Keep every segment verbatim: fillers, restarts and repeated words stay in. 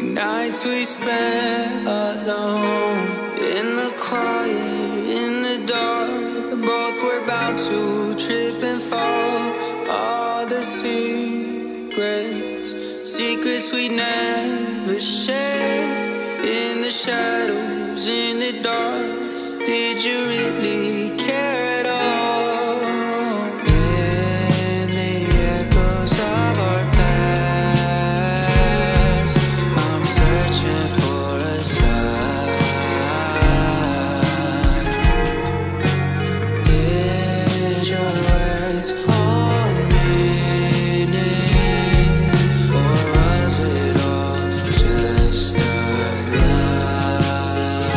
Nights we spent alone, in the quiet, in the dark. Both were about to trip and fall. All the secrets, secrets we never shared. In the shadows, in the dark, did you really care at all? In the echoes of our past, I'm searching for a sign. Did your words hold meaning, or was it all just a lie?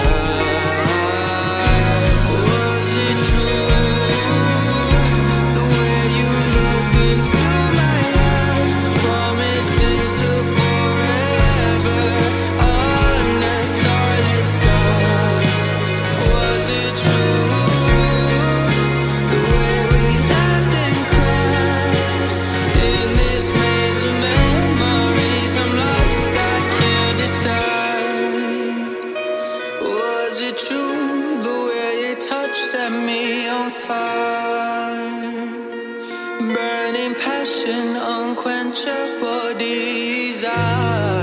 Was it true, the way you look into my eyes? Promises of forever under starlit skies. Was it true, the way we laughed and cried in this maze of memories? I'm lost, I can't decide. Was it true, the way your touch set me on fire? Burning passion, unquenchable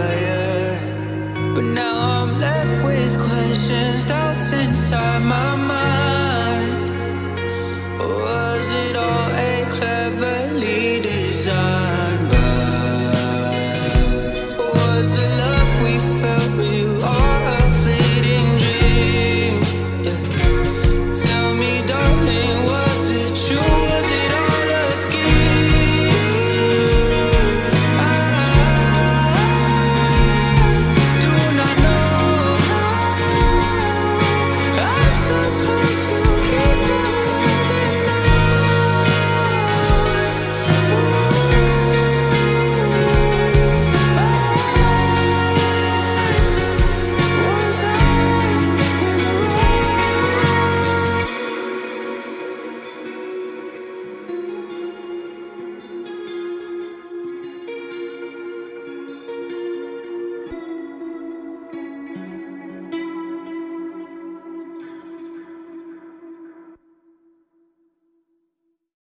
desire. But now I'm left with questions, doubts inside my mind.